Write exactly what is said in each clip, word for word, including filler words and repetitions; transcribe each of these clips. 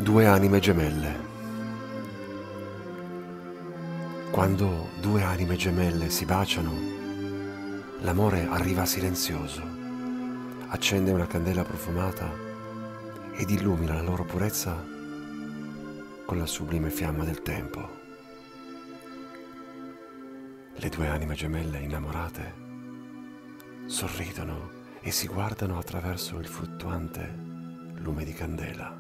Due anime gemelle. Quando due anime gemelle si baciano, l'amore arriva silenzioso, accende una candela profumata ed illumina la loro purezza con la sublime fiamma del tempo. Le due anime gemelle innamorate sorridono e si guardano attraverso il fluttuante lume di candela.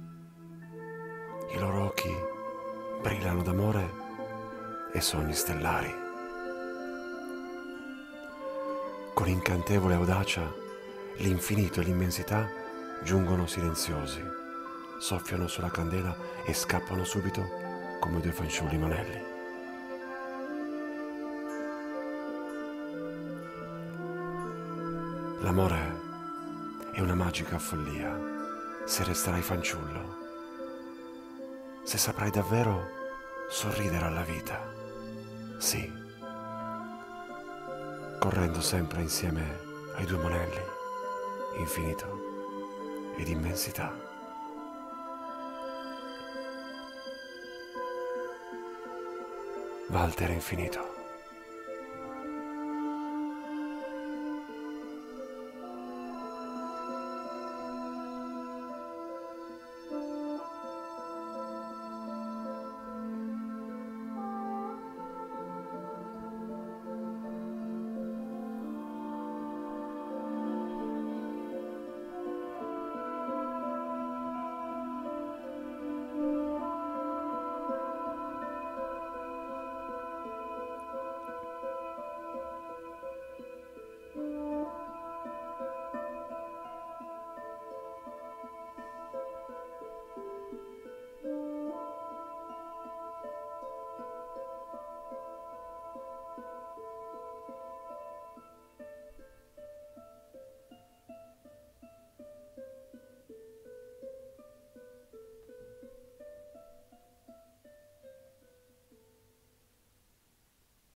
I loro occhi brillano d'amore e sogni stellari. Con incantevole audacia, l'infinito e l'immensità giungono silenziosi, soffiano sulla candela e scappano subito come due fanciulli monelli. L'amore è una magica follia se resterai fanciullo, se saprai davvero sorridere alla vita, sì, correndo sempre insieme ai due monelli, infinito ed immensità. Walter Infinito.